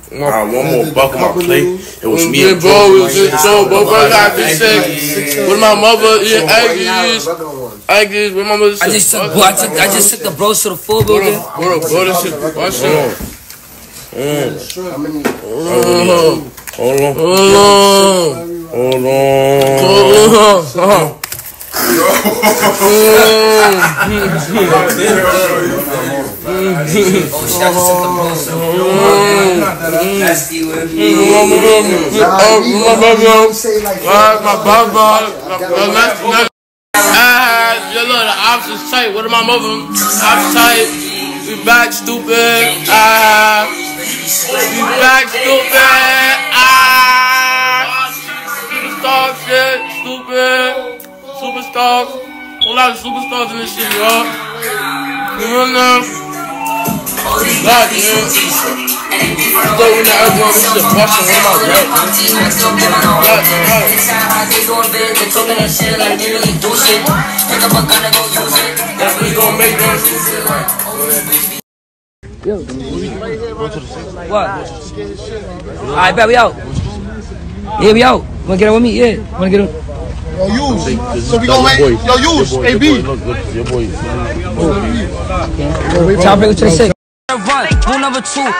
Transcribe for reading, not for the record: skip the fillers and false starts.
One more buck on my plate. It was me and bro. It was just so, bro. Bro got this shit. With my mother eating eggies. With my mother. I just took the bros to the full building. Bro, this shit. Watch it. Hold on. Nesty with me. Yo, look, the ops is tight. What am I moving? Ops tight. We back, stupid. We back, stupid. Superstar shit, stupid. Superstars. Whole lot of superstars in this shit, y'all. You know? God, man. I thought we not everyone was just busting with my dad, man. We gon' make that shit. Yo. What? Alright, bet we out. Yeah, we out. Wanna get up with me? Yeah. Wanna get up? Yo, use. So we gon' make. Yo, use. AB. Your boy. Top to the 6. Run. Rule number 2.